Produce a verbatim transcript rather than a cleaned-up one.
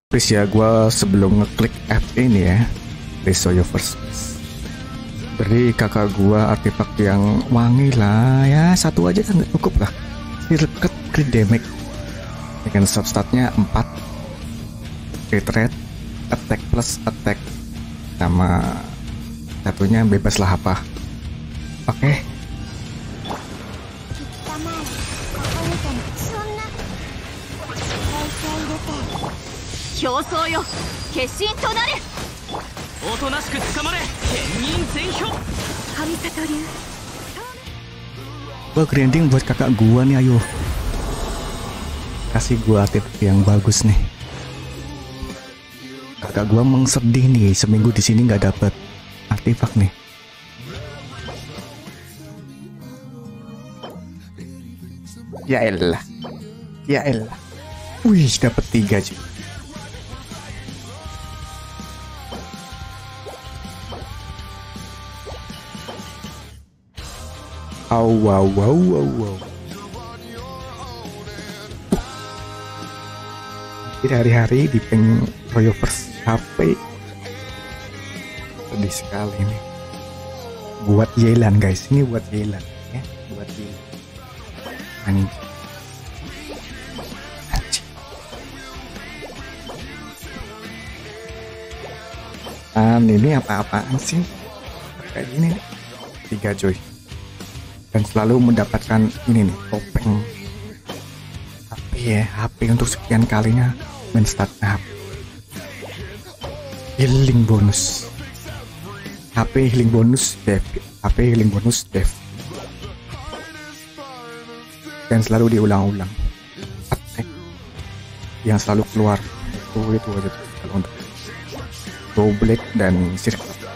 Please ya, gue sebelum ngeklik F ini ya, please show your first piece. Beri kakak gue artefak yang wangi lah ya, satu aja kan nggak cukup lah. Circuit crit damage dengan substatnya empat, crit rate, attack plus attack, sama satunya bebas lah apa. Oke okay. 競争よ、決心となれ。おとなしく捕まれ、天人全票。神里流。 Gua grinding buat kakak gua nih, ayo. Kasih gua artefak yang bagus nih. Kakak gua emang sedih nih, seminggu di sini nggak dapet artefak nih. Ya elah, ya elah. Wih, dapet tiga cuy. Oh, wow, wow, wow, wow. Jadi hari-hari di peng Royovers H P sedih sekali nih. Buat Yelan guys, ini buat Yelan ya, buat Yelan. Anjing. Anjing. Dan ini apa-apaan sih? Kayak gini nih. Tiga coy. Dan selalu mendapatkan ini nih, topeng H P ya, H P untuk sekian kalinya men-start H P. Healing bonus, H P healing bonus dev, H P healing bonus dev, dan selalu diulang-ulang attack yang selalu keluar itu itu aja tuh kalau untuk double dan circle.